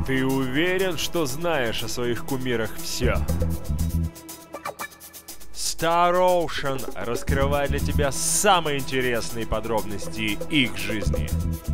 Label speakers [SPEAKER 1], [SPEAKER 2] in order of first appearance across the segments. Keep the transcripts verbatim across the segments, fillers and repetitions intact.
[SPEAKER 1] Ты уверен, что знаешь о своих кумирах все? Star Ocean раскрывает для тебя самые интересные подробности их жизни.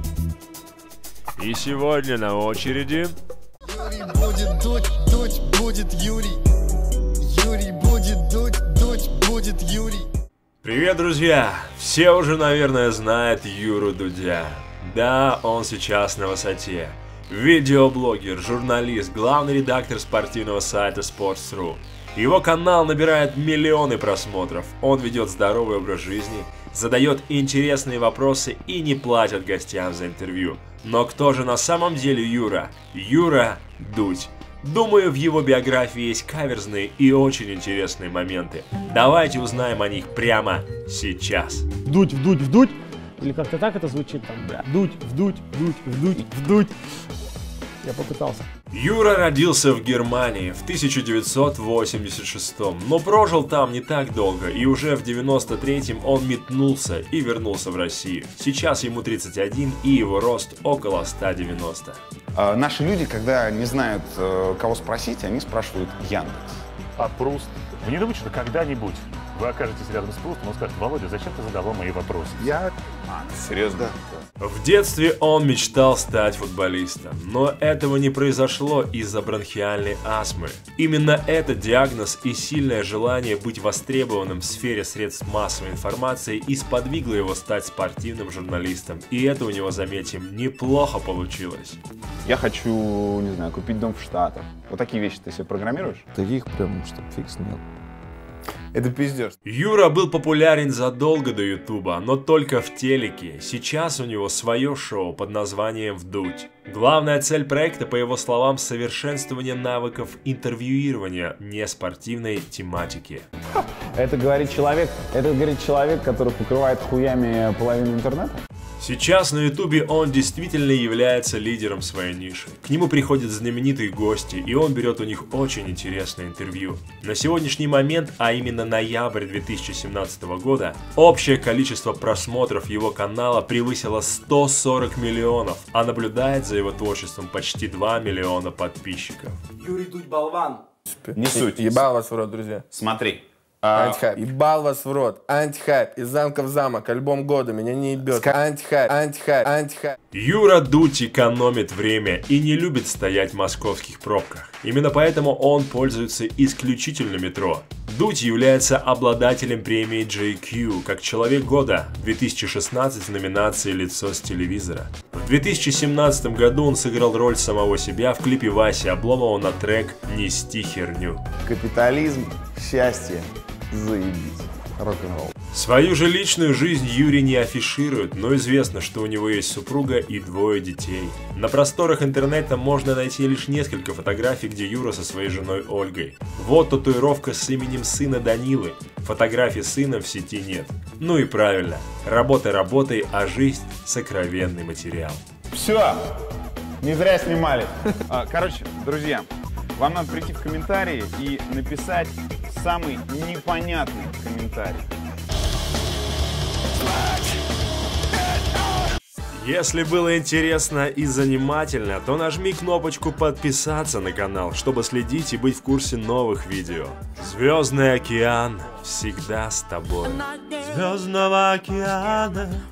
[SPEAKER 1] И сегодня на очереди...
[SPEAKER 2] Юрий будет дуть, дуть будет Юрий. Юрий будет дуть, дуть будет Юрий.
[SPEAKER 1] Привет, друзья! Все уже, наверное, знают Юру Дудя. Да, он сейчас на высоте. Видеоблогер, журналист, главный редактор спортивного сайта Sports точка ру. Его канал набирает миллионы просмотров. Он ведет здоровый образ жизни, задает интересные вопросы и не платит гостям за интервью. Но кто же на самом деле Юра? Юра Дудь. Думаю, в его биографии есть каверзные и очень интересные моменты. Давайте узнаем о них прямо сейчас.
[SPEAKER 3] Дуть, вдуть, вдуть. Или как-то так это звучит там. Да. Дуть, вдуть, вдуть, вдуть, вдуть. Я попытался.
[SPEAKER 1] Юра родился в Германии в тысяча девятьсот восемьдесят шестом, но прожил там не так долго, и уже в девяносто третьем он метнулся и вернулся в Россию. Сейчас ему тридцать один, и его рост около ста девяноста.
[SPEAKER 4] А наши люди, когда не знают, кого спросить, они спрашивают Яндекс.
[SPEAKER 5] А Пруст? Вы не думаете, что когда-нибудь вы окажетесь рядом с Прустом, он скажет: Володя, зачем ты задавал мои вопросы?
[SPEAKER 4] Я... А, серьезно?
[SPEAKER 1] В детстве он мечтал стать футболистом, но этого не произошло из-за бронхиальной астмы. Именно этот диагноз и сильное желание быть востребованным в сфере средств массовой информации и сподвигло его стать спортивным журналистом. И это у него, заметим, неплохо получилось.
[SPEAKER 4] Я хочу, не знаю, купить дом в Штатах. Вот такие вещи ты себе программируешь?
[SPEAKER 6] Таких прям, чтоб фикс нет.
[SPEAKER 4] Это пиздец.
[SPEAKER 1] Юра был популярен задолго до Ютуба, но только в телеке. Сейчас у него свое шоу под названием «Вдуть». Главная цель проекта, по его словам, совершенствование навыков интервьюирования неспортивной тематики.
[SPEAKER 3] Это говорит человек, это говорит человек, который покрывает хуями половину интернета?
[SPEAKER 1] Сейчас на Ютубе он действительно является лидером своей ниши. К нему приходят знаменитые гости, и он берет у них очень интересное интервью. На сегодняшний момент, а именно ноябрь две тысячи семнадцатого года, общее количество просмотров его канала превысило сто сорок миллионов, а наблюдает за его творчеством почти два миллиона подписчиков.
[SPEAKER 7] Юрий Дудь болван.
[SPEAKER 4] Не суть.
[SPEAKER 6] Ебал вас в рот, друзья.
[SPEAKER 4] Смотри.
[SPEAKER 6] Антихайп. Ебал вас в рот. Антихайп. Из замка в замок. Альбом года. Меня не ебет. Антихайп. Антихайп. Антихайп.
[SPEAKER 1] Юра Дудь экономит время и не любит стоять в московских пробках. Именно поэтому он пользуется исключительно метро. Дудь является обладателем премии джей кью как Человек года две тысячи шестнадцать в номинации «Лицо с телевизора». В две тысячи семнадцатом году он сыграл роль самого себя в клипе Васи Обломова на трек «Нести херню».
[SPEAKER 4] Капитализм, счастье, заебись. Рок-н-ролл.
[SPEAKER 1] Свою же личную жизнь Юрий не афиширует, но известно, что у него есть супруга и двое детей. На просторах интернета можно найти лишь несколько фотографий, где Юра со своей женой Ольгой. Вот татуировка с именем сына Данилы. Фотографий сына в сети нет. Ну и правильно. Работа работой, а жизнь – сокровенный материал.
[SPEAKER 4] Все. Не зря снимали. Короче, друзья, вам надо прийти в комментарии и написать самый непонятный комментарий.
[SPEAKER 1] Если было интересно и занимательно, то нажми кнопочку подписаться на канал, чтобы следить и быть в курсе новых видео. Звездный океан всегда с тобой. Звездного океана.